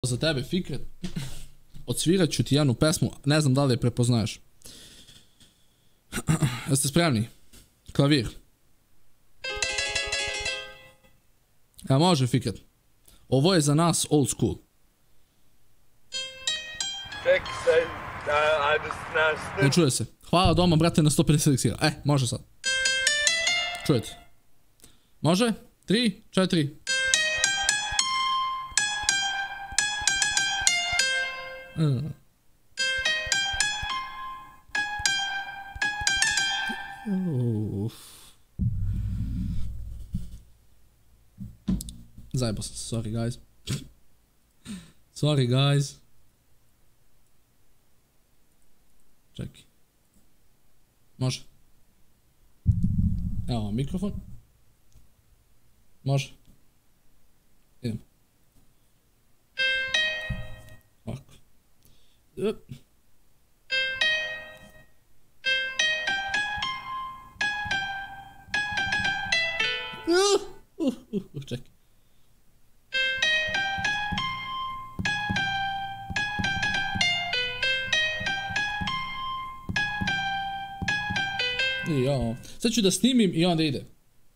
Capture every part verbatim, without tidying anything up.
za tebe, Fikret. Odsvirat ću ti jednu pesmu, ne znam da li je prepoznaješ. Jeste spremni? Klavir. Ja, može, Fikret. Ovo je za nas old school. Ne čuje se. Hvala doma, brate, na sto pedeset eliksira. E, može sad. Čujete? Može? Tri, četiri. Mm. Uff. Zajebao sam se, sorry guys. Sorry guys. Čekaj. Može. Evo vam mikrofon. Može. Idemo. Ovako. Up. Uh, uh, uh, uh, čekaj. Jo. Sad ću da snimim i onda ide.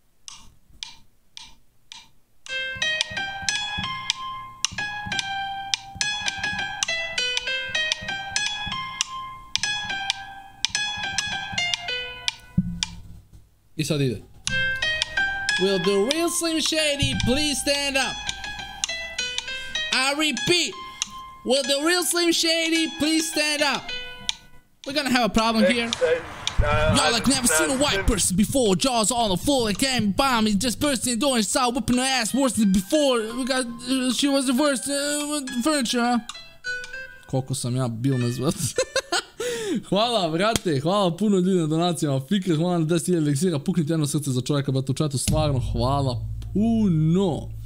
I sad ide. Will the real Slim Shady please stand up? I repeat. Will the real Slim Shady please stand up? We're gonna have a problem here. Y'all like never seen a white person before. Jaws on the floor like candy bomb. He just burst in the door and saw whipping her ass worse than before. We got, uh, she was the worst uh, furniture, huh? Koliko sam ja bil nazvat. Hvala, brate, hvala puno ljudi na donacijama. Fikret, hvala na deset hiljada eliksira. Puknite jedno srce za čovjeka, brate, u čatu. Stvarno, hvala puno.